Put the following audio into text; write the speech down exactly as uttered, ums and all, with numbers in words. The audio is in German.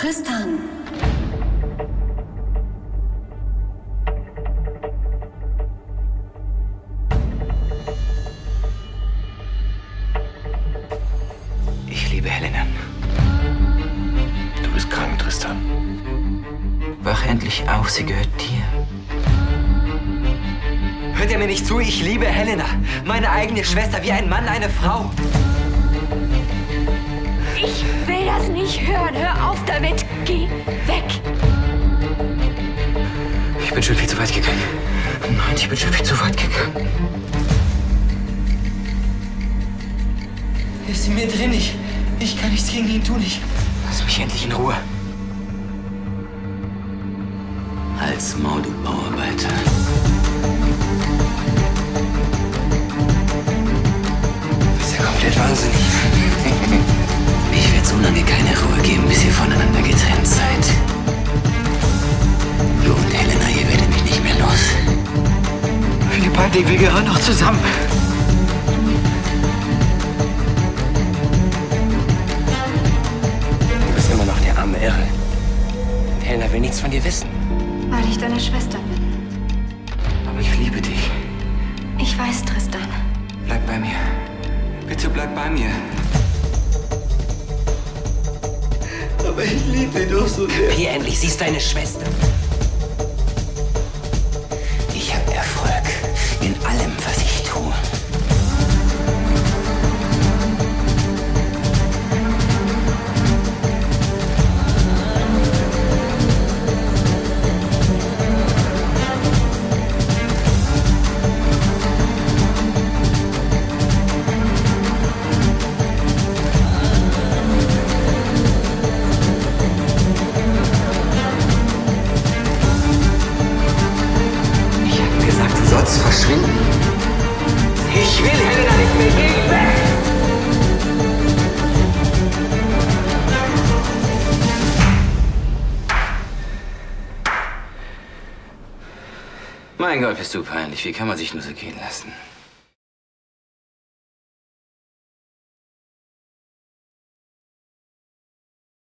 Tristan! Ich liebe Helena. Du bist krank, Tristan. Wach endlich auf, sie gehört dir. Hört ihr mir nicht zu? Ich liebe Helena. Meine eigene Schwester, wie ein Mann eine Frau. Ich will das nicht hören. Hör auf damit. Geh weg. Ich bin schon viel zu weit gegangen. Nein, ich bin schon viel zu weit gegangen. Er ist in mir drin. Ich, ich kann nichts gegen ihn tun. Ich... Lass mich endlich in Ruhe. Halt's Maul, du Bauarbeiter. Du bist ja komplett wahnsinnig. Ich werde so lange keine Ruhe geben, bis ihr voneinander getrennt seid. Du und Helena, ihr werdet mich nicht mehr los. Wir beide, wir gehören noch zusammen. Du bist immer noch der arme Irre. Und Helena will nichts von dir wissen. Weil ich deine Schwester bin. Aber ich liebe dich. Ich weiß, Tristan. Bleib bei mir. Bitte bleib bei mir. Aber ich liebe dich doch so sehr. Hier endlich, sie ist deine Schwester. Ich habe Erfolg in allem, was ich tue. Du sollst verschwinden. Ich will Helena nicht mehr. Geh weg! Mein Gott, bist du peinlich. Wie kann man sich nur so gehen lassen?